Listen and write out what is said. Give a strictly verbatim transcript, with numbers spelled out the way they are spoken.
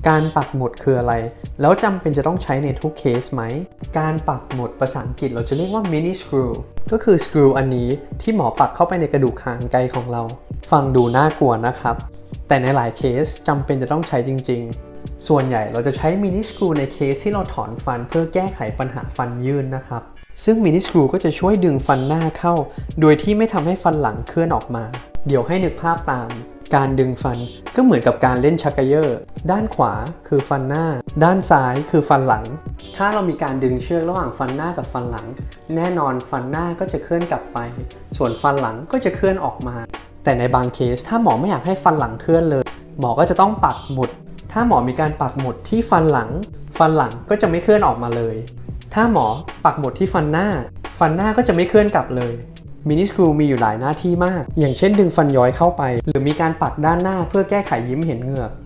การปักหมุดคืออะไรแล้วจำเป็นจะต้องใช้ในทุกเคสไหมการปักหมุดภาษาอังกฤษเราจะเรียกว่า mini screw ก็คือสกรูอันนี้ที่หมอปักเข้าไปในกระดูกหางไกของเราฟังดูน่ากลัวนะครับแต่ในหลายเคสจำเป็นจะต้องใช้จริงๆส่วนใหญ่เราจะใช้ mini screw ในเคสที่เราถอนฟันเพื่อแก้ไขปัญหาฟันยื่นนะครับซึ่ง mini screw ก็จะช่วยดึงฟันหน้าเข้าโดยที่ไม่ทำให้ฟันหลังเคลื่อนออกมาเดี๋ยวให้นึกภาพตามการดึงฟันก็เหมือนกับการเล่นชักเกยอร์ด้านขวาคือฟันหน้าด้านซ้ายคือฟันหลังถ้าเรามีการดึงเชือกระหว่างฟันหน้ากับฟันหลังแน่นอนฟันหน้าก็จะเคลื่อนกลับไปส่วนฟันหลังก็จะเคลื่อนออกมาแต่ในบางเคสถ้าหมอไม่อยากให้ฟันหลังเคลื่อนเลยหมอก็จะต้องปักหมุดถ้าหมอมีการปักหมุดที่ฟันหลังฟันหลังก็จะไม่เคลื่อนออกมาเลยถ้าหมอปักหมุดที่ฟันหน้าฟันหน้าก็จะไม่เคลื่อนกลับเลยมินิสกรูมีอยู่หลายหน้าที่มากอย่างเช่นดึงฟันย้อยเข้าไปหรือมีการปักด้านหน้าเพื่อแก้ไขยิ้มเห็นเหงือก